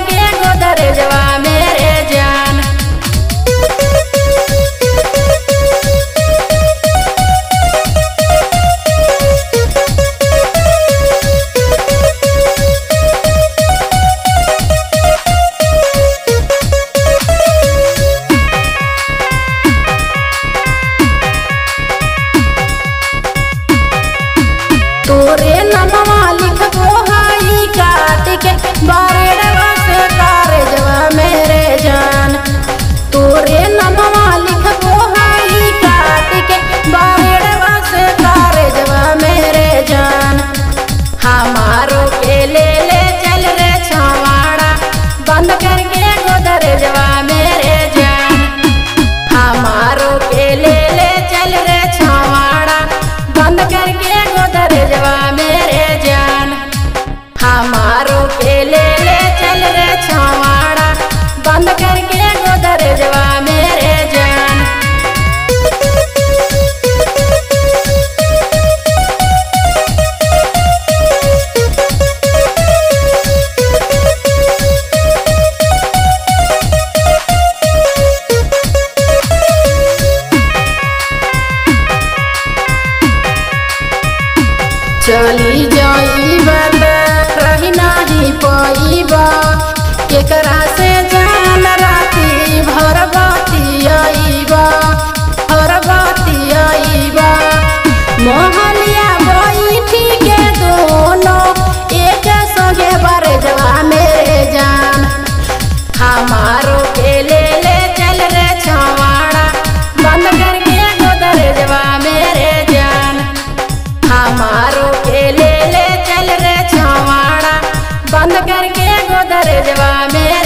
करके गोदरेजवा मेरे जान। तोरे नमवा लिखबो हाई काट के बारेडवा से कारजवा मेरे जान। तोरे नमवा लिखबो हाई काट के बारेडवा से कारजवा मेरे जान। हमारो के ले चल रे छावाड़ा बंद करके गोदरेजवा मेरे जान। हमारो के ले चल रे छावाड़ा बंद करके गोदरेजवा मेरे जान। हमारो के ले चल रे छावाड़ा बंद करके गोदरेजवा मेरे जान। चली जाइबा रही नाही पाइबा केकरा से जान राती भर बतियाइबा मोहलिया बैठी के दोनों एक संगे बरजवा मेरे जान। हमारो के ले चल रे छावाड़ा बंद करके गोदरेजवा मेरे जान। हमारो के ले चल रे छावाड़ा बंद करके गोदरेजवा मेरे